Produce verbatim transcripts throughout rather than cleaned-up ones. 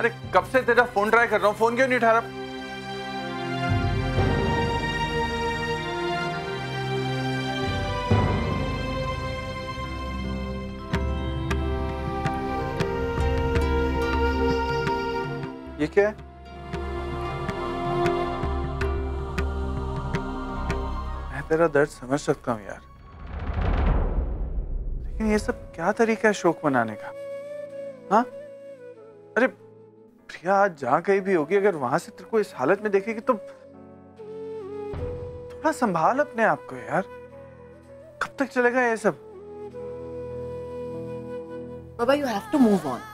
अरे कब से तेरा फोन ट्राई कर रहा हूँ, फोन क्यों नहीं उठा रहा? ये क्या है? मैं तेरा दर्द समझ सकता हूँ यार, लेकिन ये सब क्या तरीका है शोक मनाने का? हाँ? अरे प्रिया आज जहाँ कहीं भी होगी, अगर वहां से तेरे को इस हालत में देखेगी तो थोड़ा संभाल अपने आप को यार। कब तक चलेगा ये सब? बाबा, you have to move on.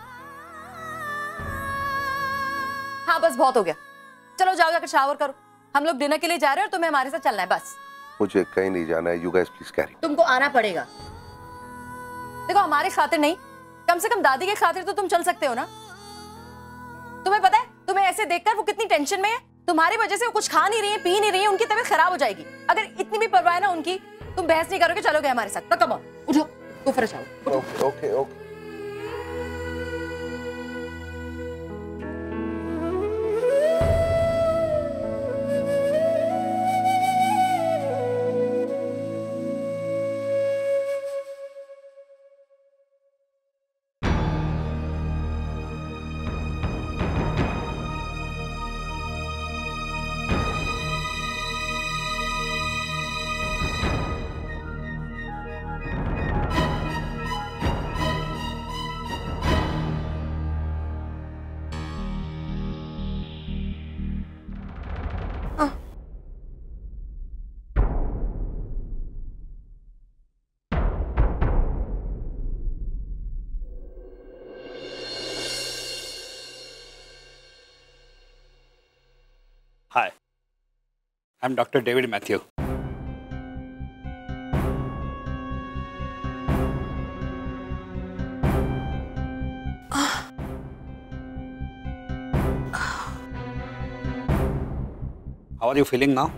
हाँ बस बहुत हो गया, चलो जाओ जाकर शावर करो। हम लोग डिनर के लिए जा रहे हैं और तुम्हें हमारे साथ चलना है बस। मुझे कहीं नहीं जाना है, यू गाइस प्लीज कैरी। तुमको आना पड़ेगा। देखो हमारे खातिर नहीं, कम से कम दादी के खातिर तो तुम चल सकते हो ना। तुम्हें पता है तुम्हें ऐसे देखकर वो कितनी टेंशन में है। तुम्हारी वजह से वो कुछ खा नहीं रही है, पी नहीं रही है, उनकी तबीयत खराब हो जाएगी। अगर इतनी भी परवाह है ना उनकी, तुम बहस नहीं करोगे, चलोगे हमारे साथ तो कम ऑन, उठो, गो फ्रेश आओ। Okay okay okay. Hi, I'm Doctor David Matthew. How are you feeling now?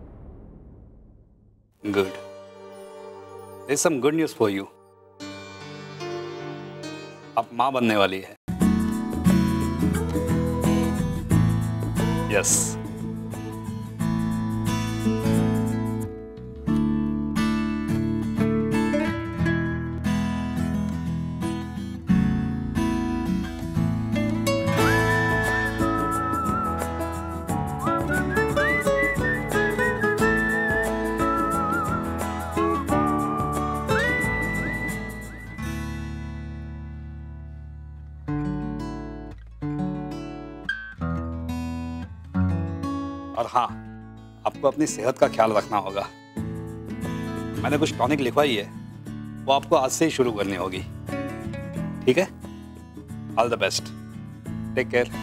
Good. There's some good news for you. आप माँ बनने वाली है. Yes. और हाँ, आपको अपनी सेहत का ख्याल रखना होगा। मैंने कुछ टॉनिक लिखवाई है, वो आपको आज से ही शुरू करनी होगी। ठीक है? All the best. Take care.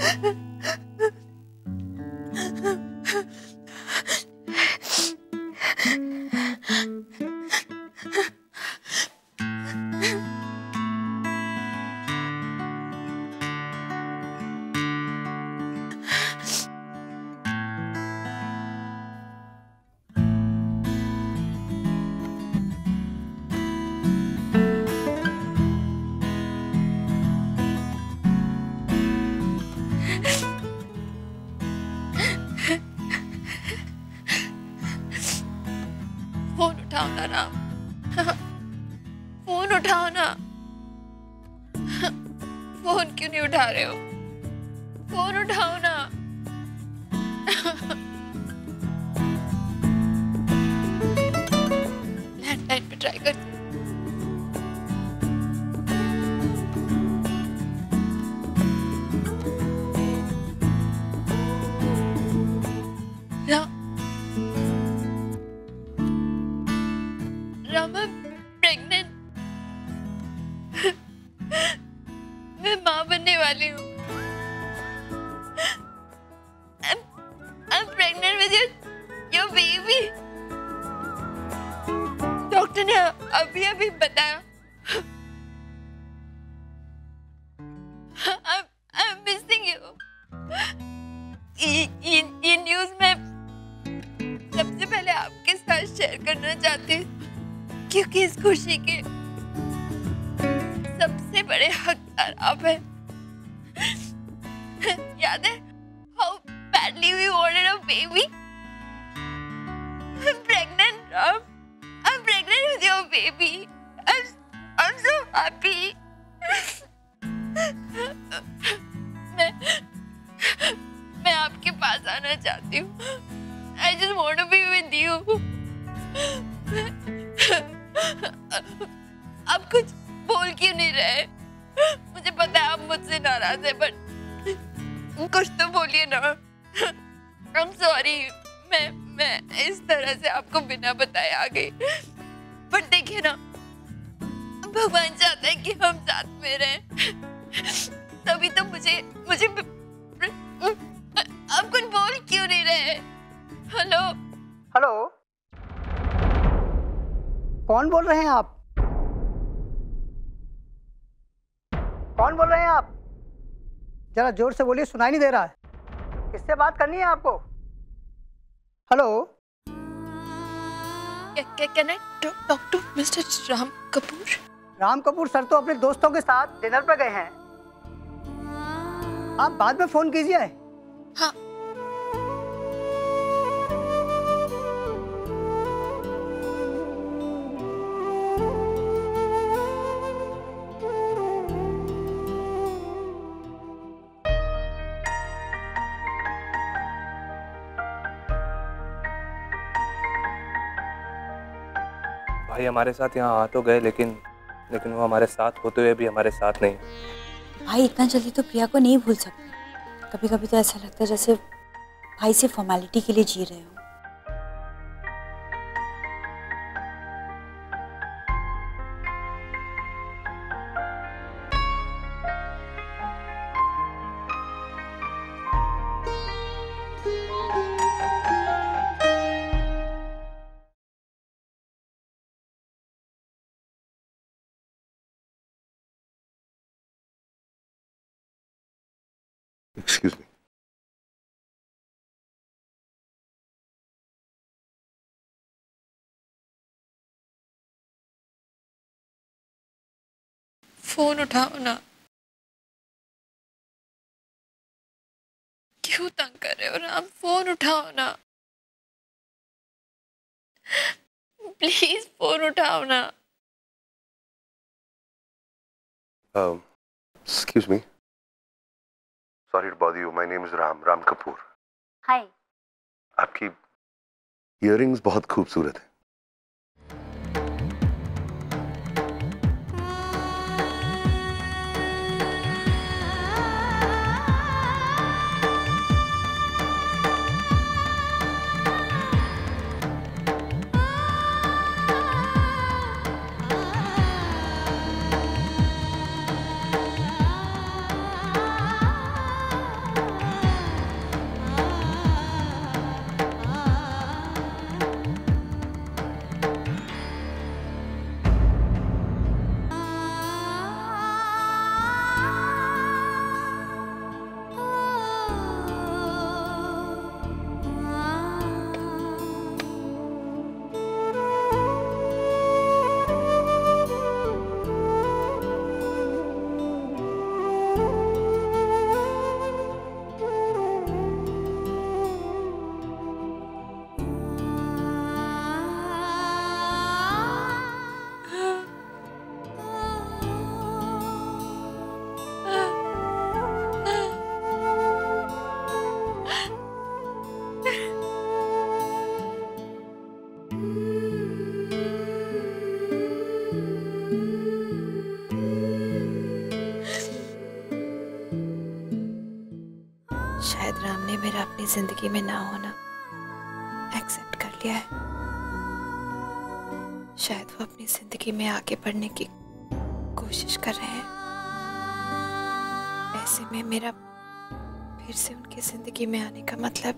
Phone क्यों नहीं उठा रहे हो? फोन उठाओ ना। लैंडलाइन पे ट्राई कर। राम राम प्रेग्नेंट। मैं माँ बनने वाली हूँ। I'm, I'm pregnant with your, your baby. Doctor ने अभी अभी बताया। I'm, I'm missing you. ये, ये, ये न्यूज़ मैं सबसे पहले आपके साथ शेयर करना चाहती हूँ, क्योंकि इस खुशी के सबसे बड़े हकदार आप हैं। याद है how badly we wanted a baby? I'm pregnant, Ram. I'm pregnant with your baby. I'm, I'm so happy. मैं मैं आपके पास आना चाहती हूँ। I just want to be with you. आप कुछ बोल क्यों नहीं रहे? मुझे पता है आप मुझसे नाराज है, बट कुछ तो बोलिए ना। I'm sorry, मैं मैं इस तरह से आपको बिना बताए आ गई, बट देखिए ना, भगवान चाहता है कि हम साथ में रहें, तभी तो मुझे मुझे आप कुछ बोल क्यों नहीं रहे? हेलो हेलो, कौन बोल रहे हैं आप? कौन बोल रहे हैं आप? जरा जोर से बोलिए, सुनाई नहीं दे रहा है। किससे बात करनी है आपको? Hello, can I talk to Mister Ram Kapoor? Ram Kapoor sir तो अपने दोस्तों के साथ डिनर पर गए हैं। आप बाद में फोन कीजिए। हाँ। भाई हमारे साथ यहाँ आ तो गए, लेकिन लेकिन वो हमारे साथ होते हुए भी हमारे साथ नहीं। भाई इतना जल्दी तो प्रिया को नहीं भूल सकते। कभी कभी तो ऐसा लगता है जैसे भाई से फॉर्मेलिटी के लिए जी रहे हो। Excuse me. फोन उठाओ ना। क्यों तंग कर रहे हो राम? फोन उठाओ ना, प्लीज फोन उठाओ ना। Um, excuse me. Sorry to bother you. My name is Ram, Ram Kapoor. Hi. आपकी इयररिंग्स बहुत खूबसूरत है। शायद राम ने मेरा अपनी जिंदगी में ना होना एक्सेप्ट कर लिया है। शायद वो अपनी जिंदगी में आगे बढ़ने की कोशिश कर रहे हैं। ऐसे में मेरा फिर से उनकी जिंदगी में आने का मतलब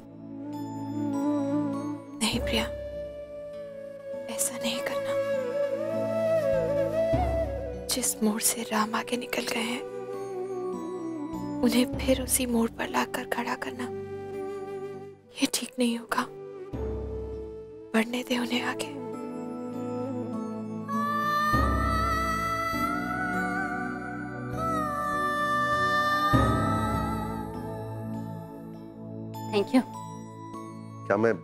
नहीं प्रिया, ऐसा नहीं करना। जिस मोड़ से राम आगे निकल गए हैं उन्हें फिर उसी मोड़ पर लाकर खड़ा करना ये ठीक नहीं होगा। बढ़ने दे उन्हें आगे। Thank you. क्या मैं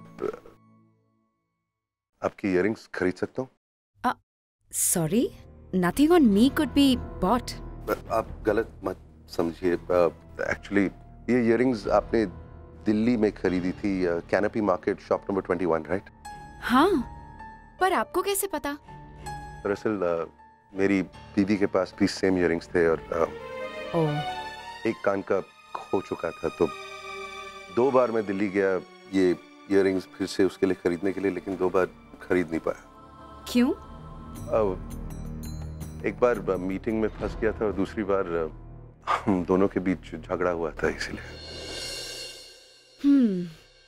आपकी इयरिंग्स खरीद सकता हूँ? Sorry, nothing on me could be bought. आप गलत मत समझिए। एक्चुअली ये इयरिंग्स आपने दिल्ली में खरीदी थी, कैनपी market shop number twenty one, right? हाँ, पर आपको कैसे पता? दरअसल uh, मेरी दीदी के पास भी सेम इयरिंग्स थे और uh, ओह, एक कान का खो चुका था, तो दो बार मैं दिल्ली गया ये इयरिंग्स फिर से उसके लिए खरीदने के लिए, लेकिन दो बार खरीद नहीं पाया। क्यों? uh, एक बार मीटिंग में फंस गया था और दूसरी बार uh, हम दोनों के बीच झगड़ा हुआ था, इसलिए। हम्म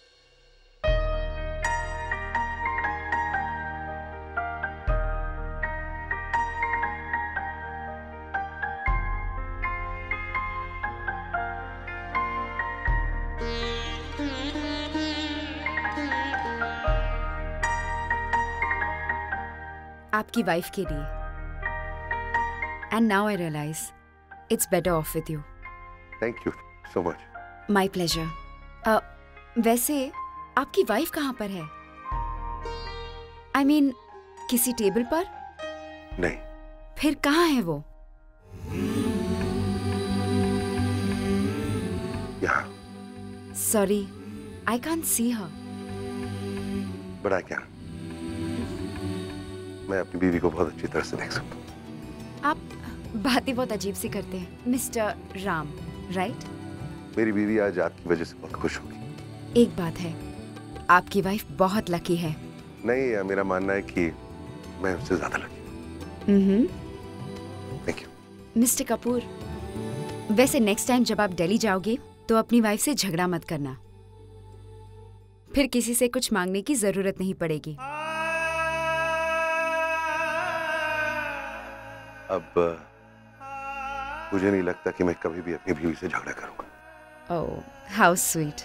आपकी वाइफ के लिए। And now I realise it's better off with you. Thank you so much. My pleasure. वैसे आपकी वाइफ कहाँ पर है? आई I मीन mean, किसी टेबल पर? नहीं। फिर कहाँ है वो? यहाँ। Sorry, I can't see her. But I can. मैं अपनी बीवी को बहुत अच्छी तरह से देख सकता हूँ। आप बातें बहुत अजीब सी करते हैं मिस्टर राम, राइट? मेरी बीवी आज आपकी वजह से बहुत खुश होगी। एक बात है, आपकी वाइफ बहुत लकी है। नहीं, मेरा मानना है कि मैं उससे ज्यादा लकी हूँ। Thank you. मिस्टर कपूर, वैसे नेक्स्ट टाइम जब आप दिल्ली जाओगे तो अपनी वाइफ से झगड़ा मत करना, फिर किसी से कुछ मांगने की जरूरत नहीं पड़ेगी। अब मुझे नहीं लगता कि मैं कभी भी अपनी बीवी से झगड़ा करूंगा। Oh, how sweet.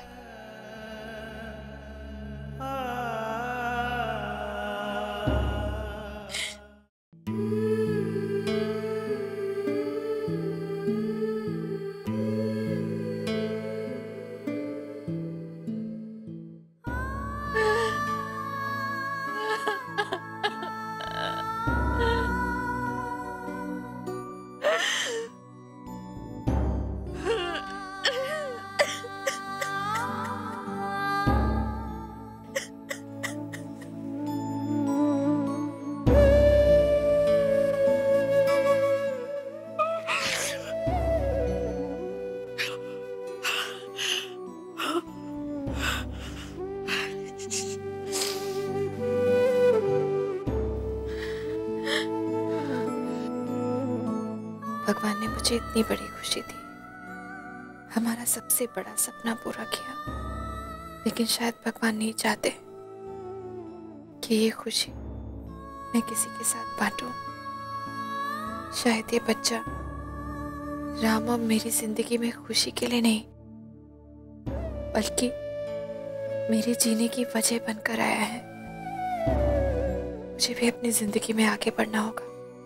भगवान ने मुझे इतनी बड़ी खुशी दी, हमारा सबसे बड़ा सपना पूरा किया, लेकिन शायद भगवान नहीं चाहते कि ये खुशी मैं किसी के साथ बांटूं। शायद ये बच्चा राम और मेरी जिंदगी में खुशी के लिए नहीं, बल्कि मेरे जीने की वजह बनकर आया है। मुझे भी अपनी जिंदगी में आगे बढ़ना होगा,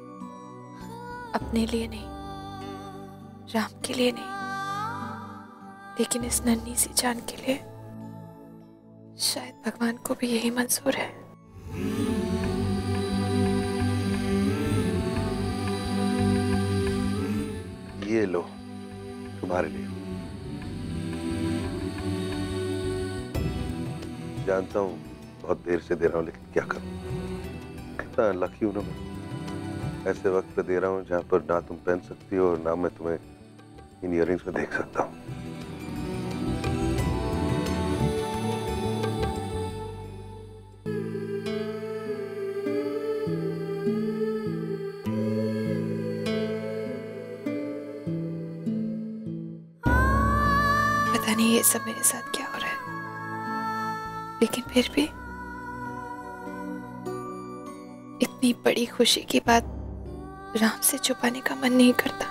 अपने लिए नहीं, राम के लिए नहीं, लेकिन इस नन्ही सी जान के लिए। शायद भगवान को भी यही मंजूर है। ये लो, तुम्हारे लिए। जानता हूँ बहुत देर से दे रहा हूँ, लेकिन क्या करूँ, कितना लकी हूँ ना मैं। ऐसे वक्त पे दे रहा हूँ जहाँ पर ना तुम पहन सकती हो और ना मैं तुम्हें इन इयरिंग्स में देख सकता हूँ। पता नहीं ये सब मेरे साथ क्या हो रहा है, लेकिन फिर भी इतनी बड़ी खुशी की बात राम से छुपाने का मन नहीं करता।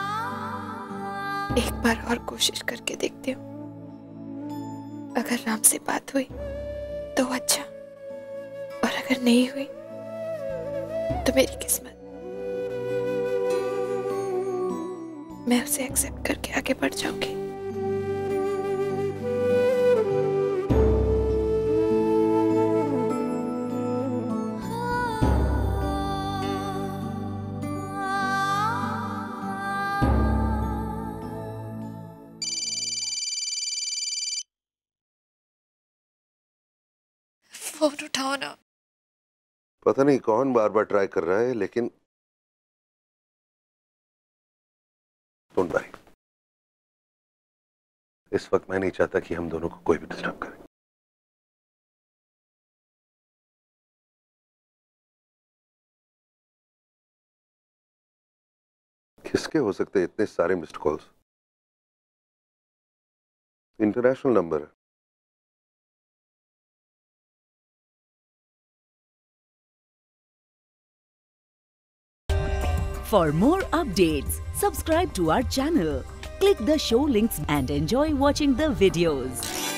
एक बार और कोशिश करके देखती हूँ, अगर राम से बात हुई तो अच्छा, और अगर नहीं हुई तो मेरी किस्मत। मैं उसे एक्सेप्ट करके आगे बढ़ जाऊंगी। फोन उठाओ ना। पता नहीं कौन बार बार ट्राई कर रहा है, लेकिन डोंट वरी, इस वक्त मैं नहीं चाहता कि हम दोनों को कोई भी डिस्टर्ब करे। किसके हो सकते इतने सारे मिस्ड कॉल्स? इंटरनेशनल नंबर है। For more updates, subscribe to our channel, click the show links and enjoy watching the videos.